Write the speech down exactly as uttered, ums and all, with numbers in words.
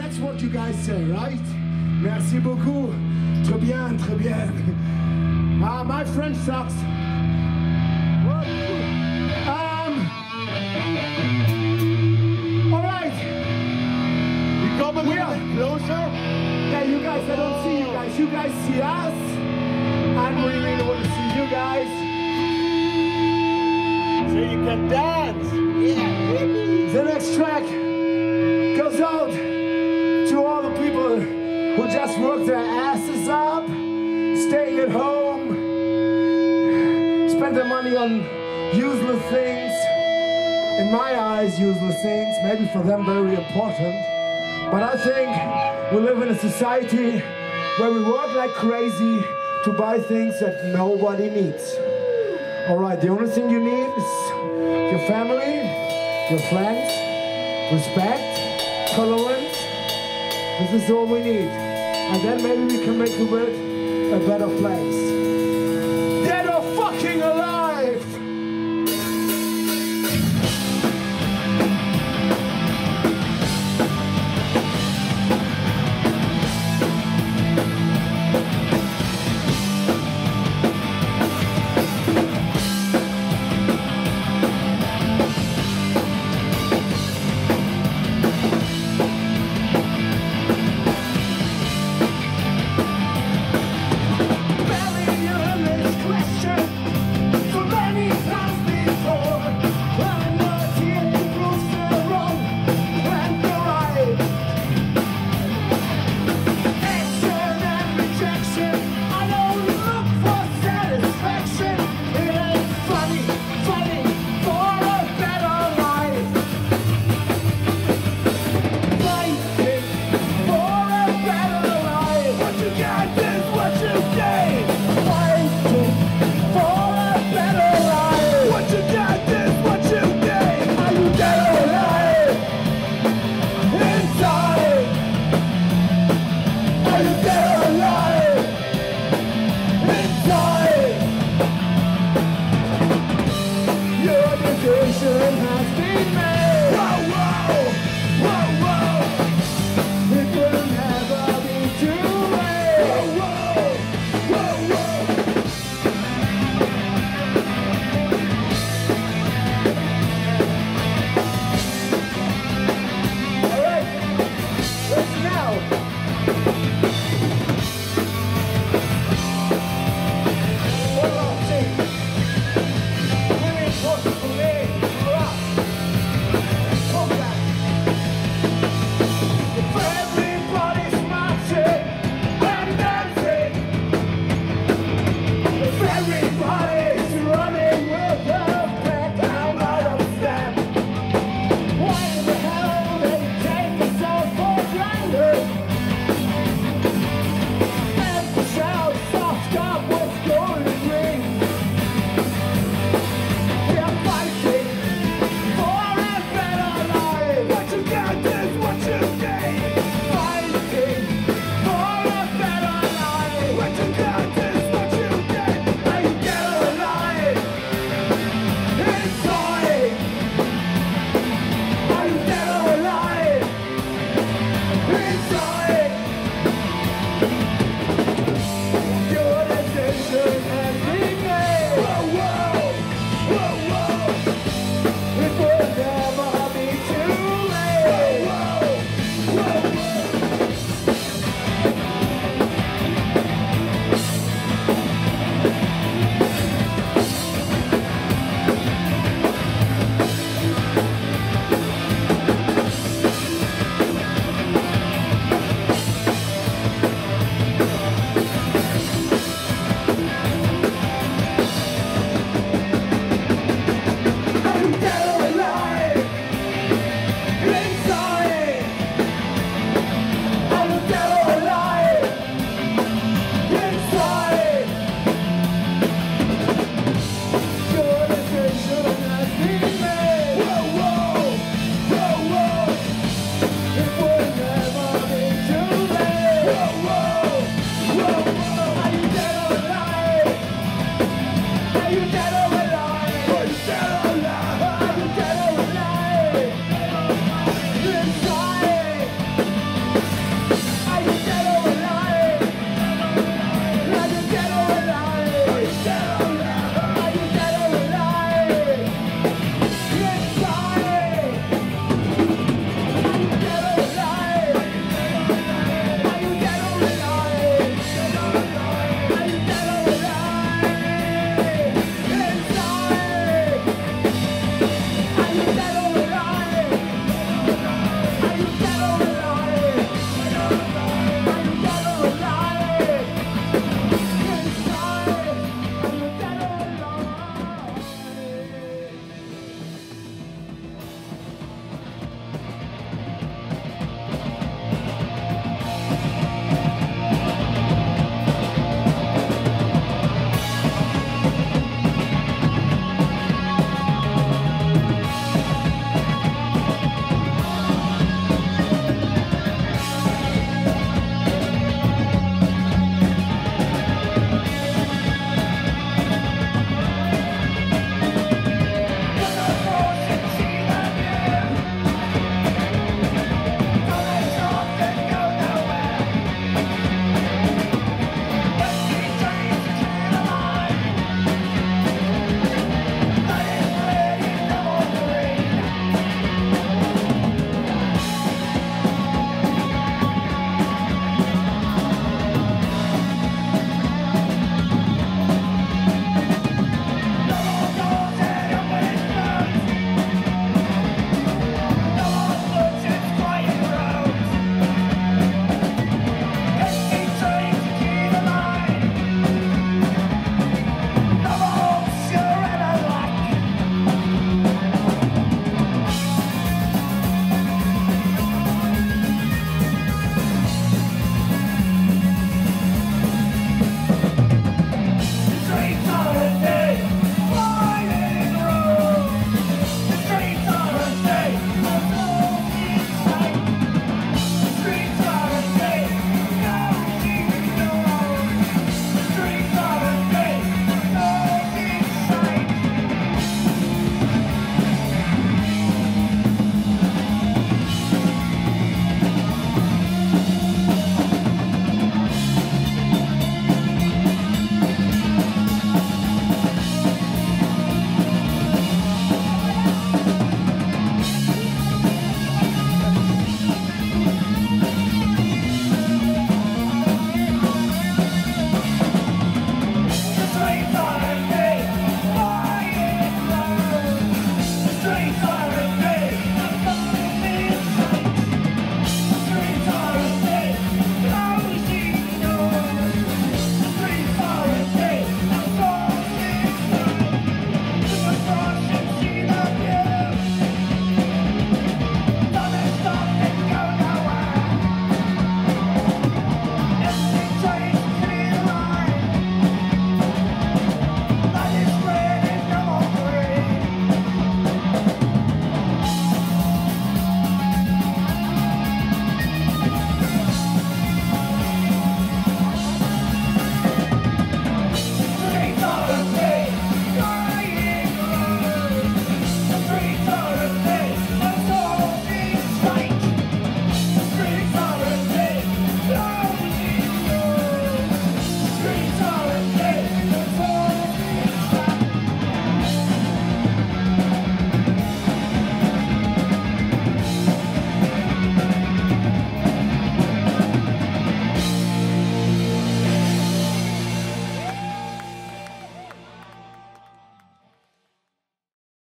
That's what you guys say, right? Merci beaucoup. Très bien, très bien. Ah, my French sucks. Um. All right. You come a little bit closer. Yeah, you guys, I don't see you guys. You guys see us. And we really want to see you guys. So you can dance. Yeah. The next track goes out to all the people who just work their asses up, staying at home, spend their money on useless things. In my eyes, useless things, maybe for them very important. But I think we live in a society where we work like crazy to buy things that nobody needs. All right, the only thing you need is your family, your friends, respect, tolerance. This is all we need. And then maybe we can make the world a better place. Dead or fucking alive!